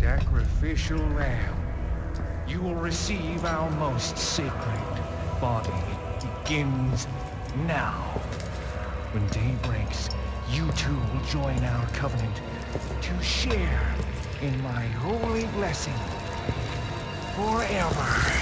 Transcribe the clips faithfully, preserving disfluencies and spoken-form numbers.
sacrificial lamb. You will receive our most sacred body. It begins now. When day breaks, you two will join our covenant to share in my holy blessing forever.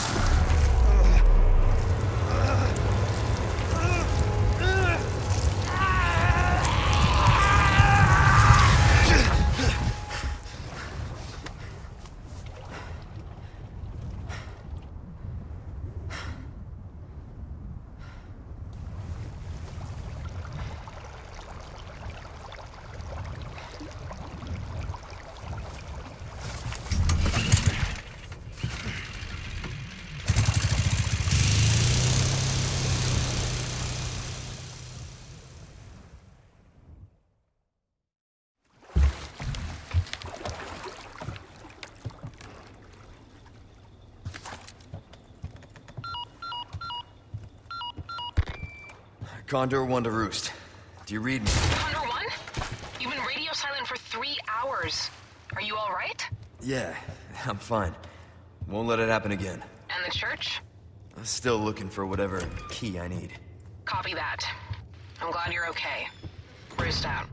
Condor one to Roost. Do you read me? Condor one? You've been radio silent for three hours. Are you all right? Yeah, I'm fine. Won't let it happen again. And the church? I'm still looking for whatever key I need. Copy that. I'm glad you're okay. Roost out.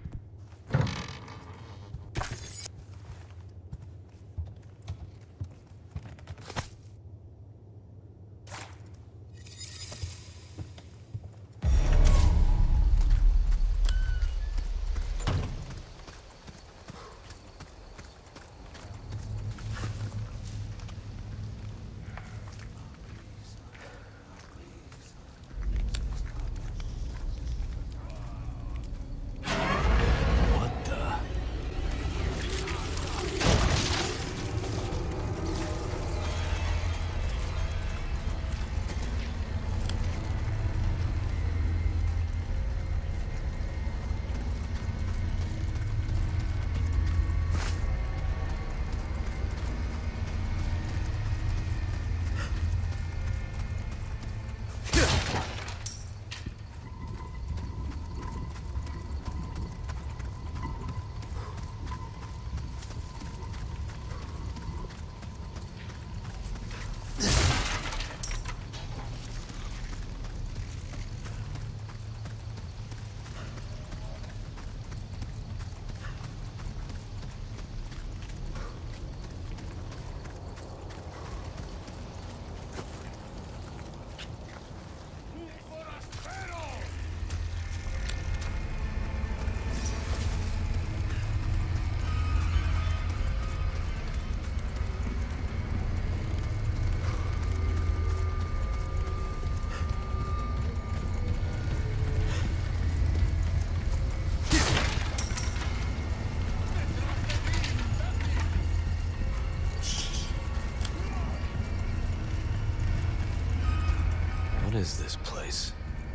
What is this place?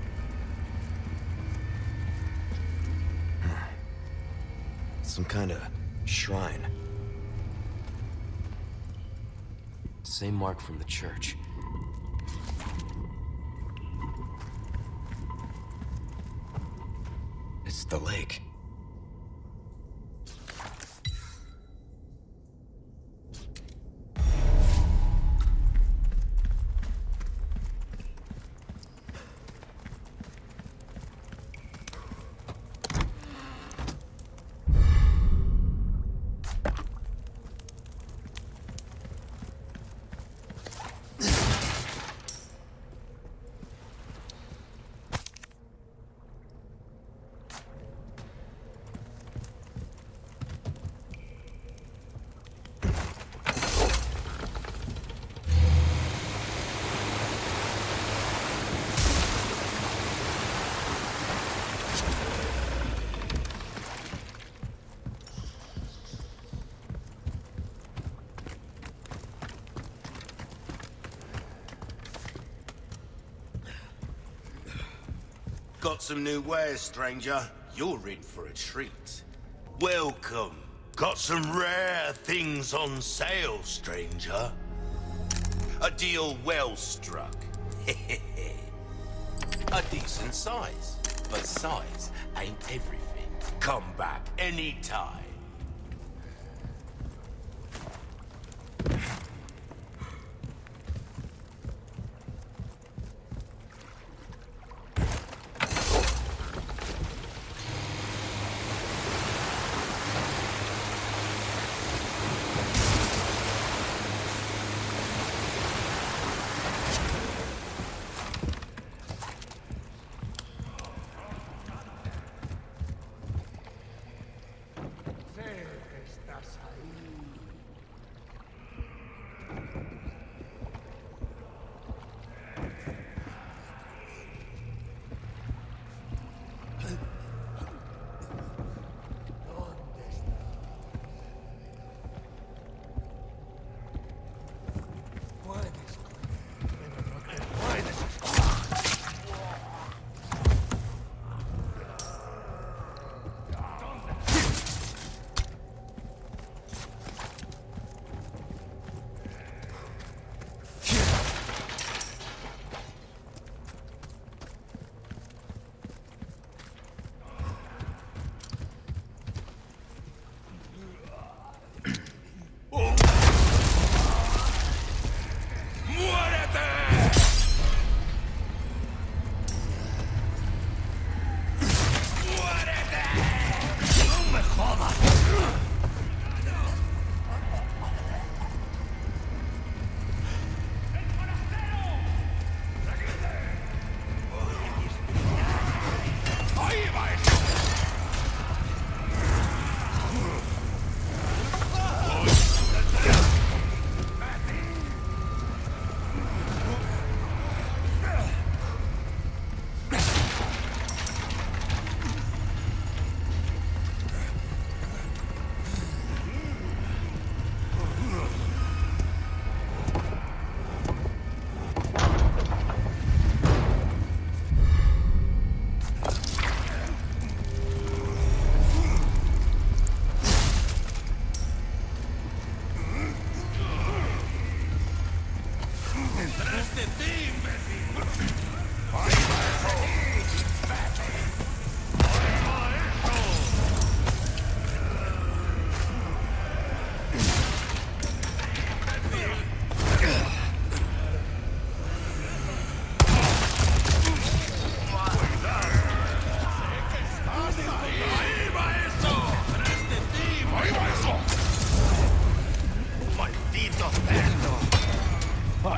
Some kind of shrine. Same mark from the church. It's the lake. Got some new wares, stranger. You're in for a treat. Welcome. Got some rare things on sale, stranger. A deal well struck. A decent size. But size ain't everything. Come back anytime.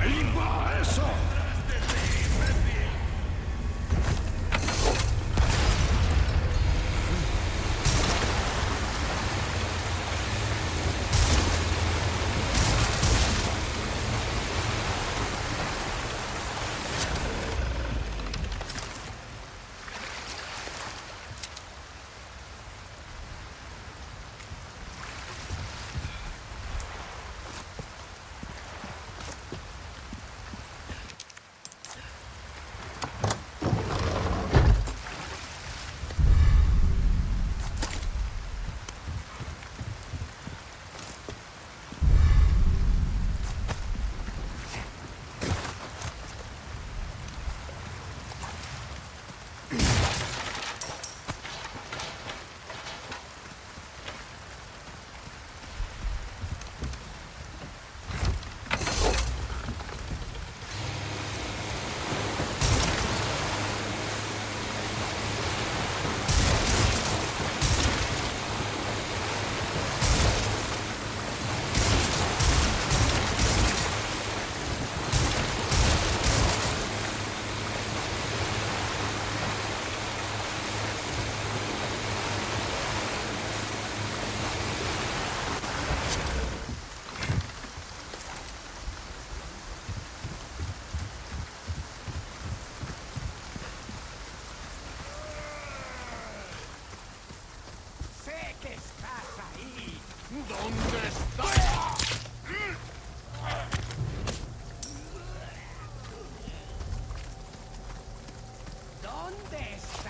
¡Limpa eso! ¿Dónde está? ¿Dónde está?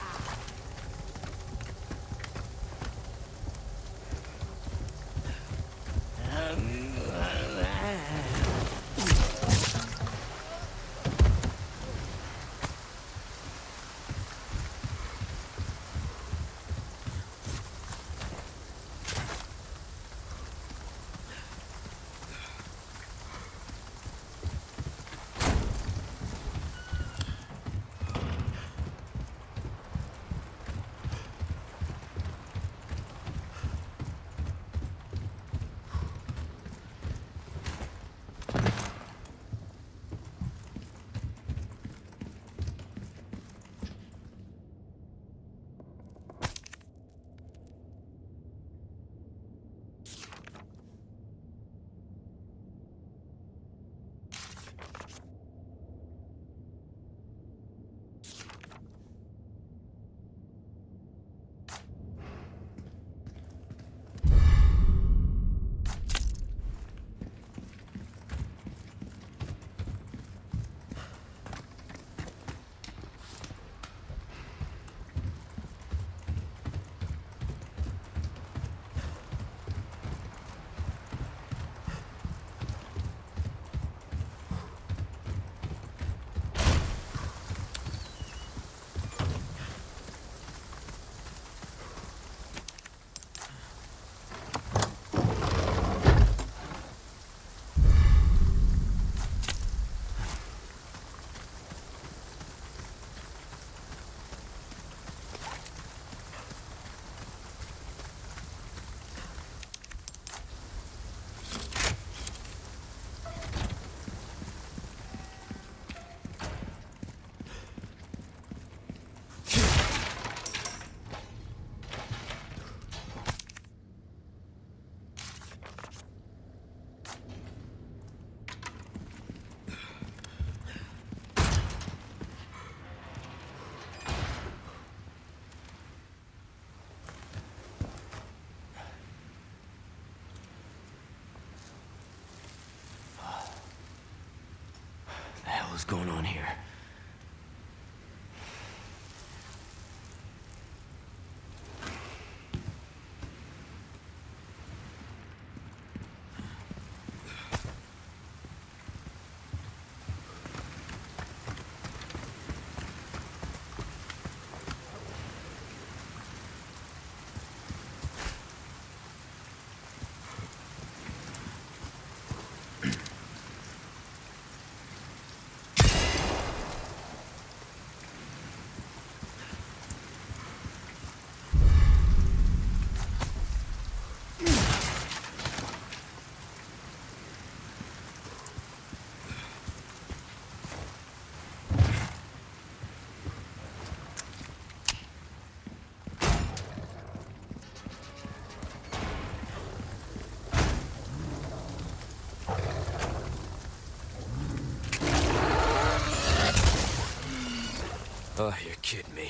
Oh, you're kidding me.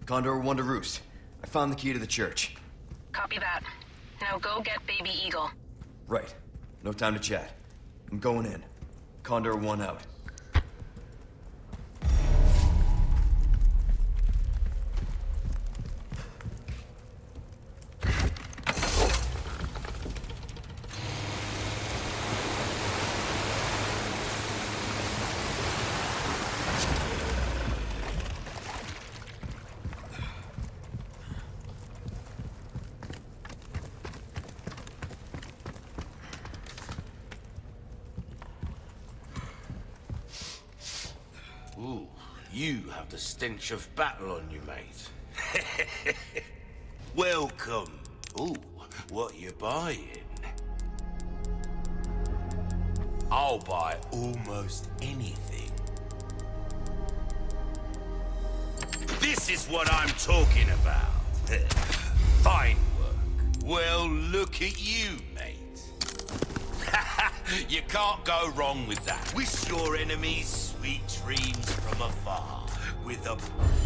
Condor one to Roost. I found the key to the church. Copy that. Now go get Baby Eagle. Right. No time to chat. I'm going in. Condor one out. Ooh, you have the stench of battle on you, mate. Welcome. Ooh, what you buying? I'll buy almost anything. This is what I'm talking about. Fine work. Well, look at you, mate. You can't go wrong with that. Wish your enemies sweet dreams from afar with a...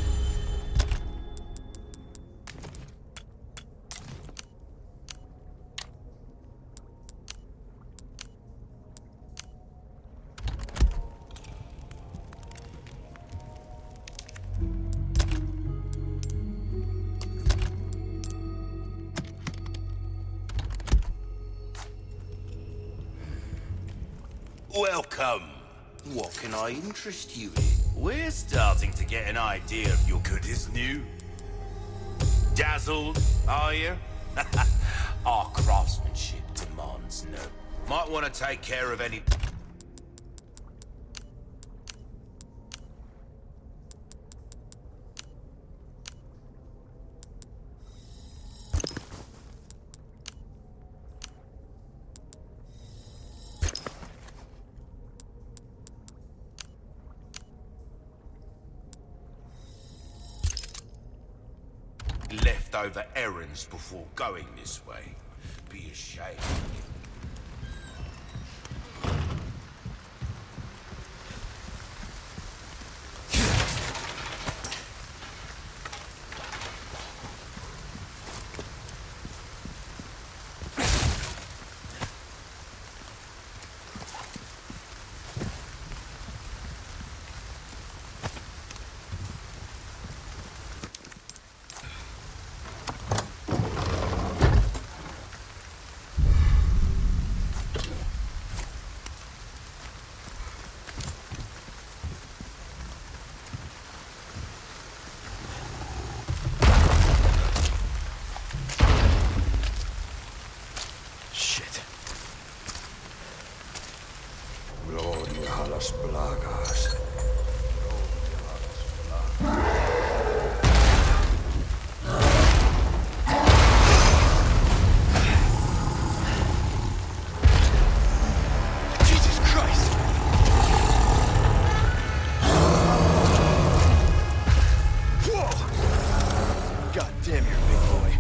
Welcome. What can I interest you in? We're starting to get an idea of your good as new. Dazzled, are you? Our craftsmanship demands no. Might want to take care of any... leftover errands before going this way. Be ashamed. las plagas. Jesus Christ! Whoa! God damn, you're a big boy.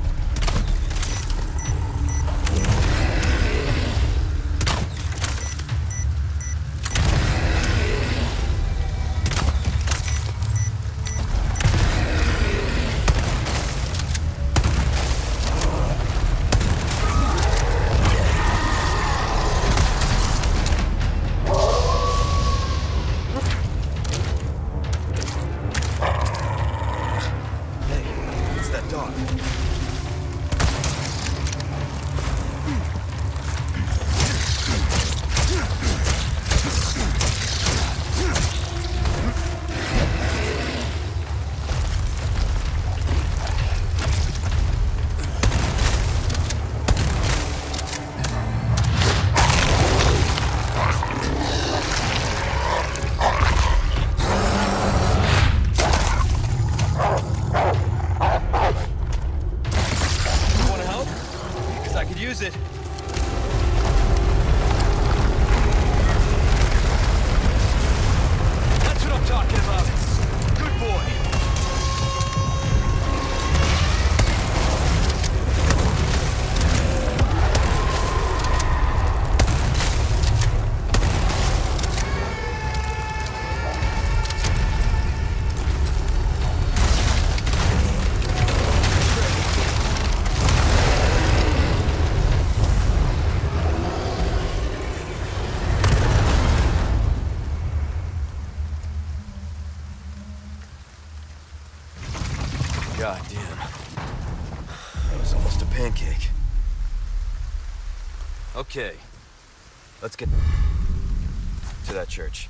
Use it. That's what I'm talking about. Good boy. God damn. That was almost a pancake. Okay. Let's get to that church.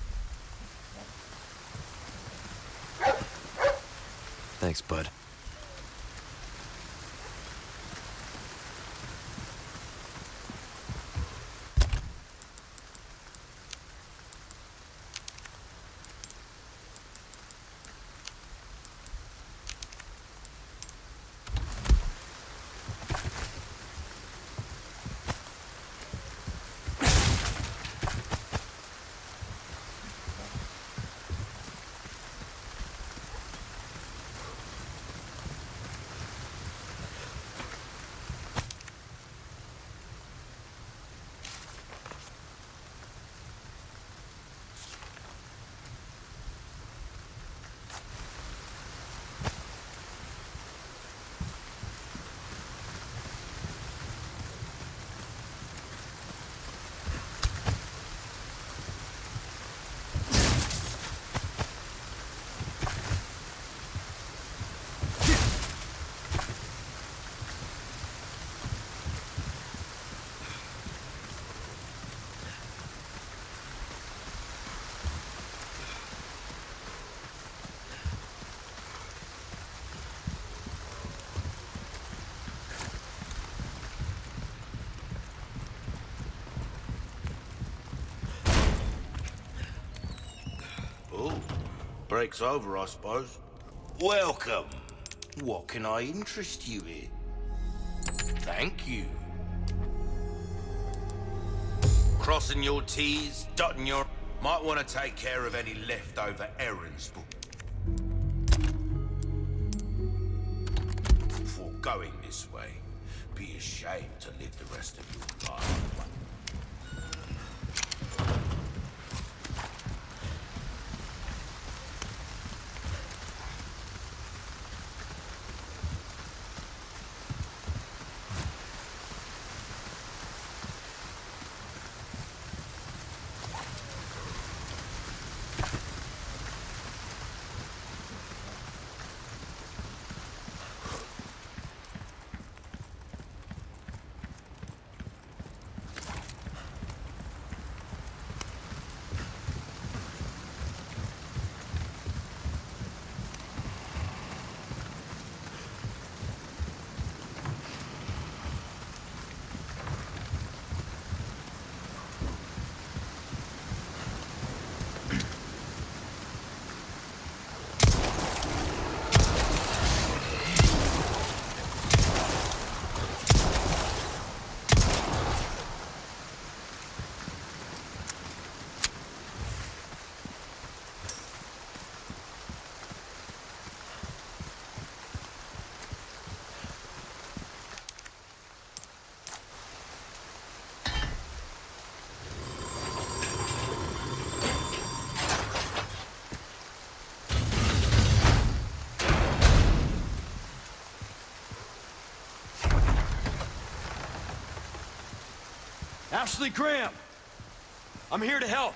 Thanks, bud. Break's over, I suppose. Welcome. What can I interest you in? Thank you. Crossing your T's, dotting your... Might want to take care of any leftover errands before going this way. Be ashamed to live the rest of your life. Ashley Graham! I'm here to help.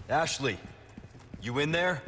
Ashley, you in there?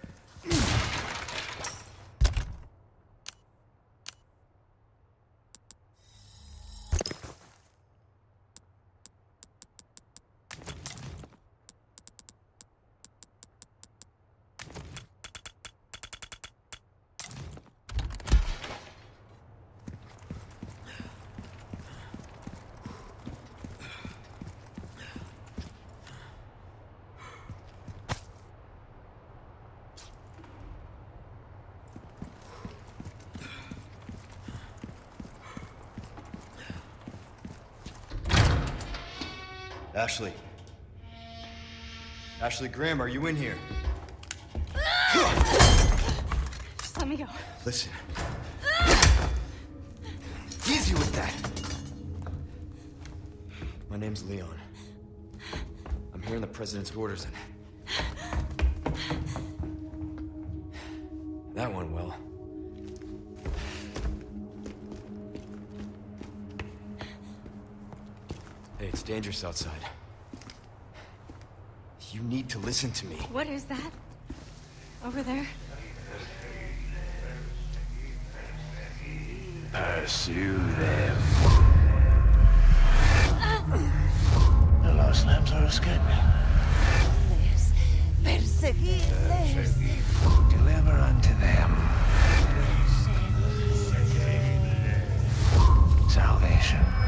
Ashley. Ashley Graham, are you in here? Just let me go. Listen. Easy with that. My name's Leon. I'm here in the President's orders and... that went well. Hey, it's dangerous outside. You need to listen to me. What is that? Over there? Pursue them. The lost lambs are escaping. Perseguirles. Deliver unto them salvation.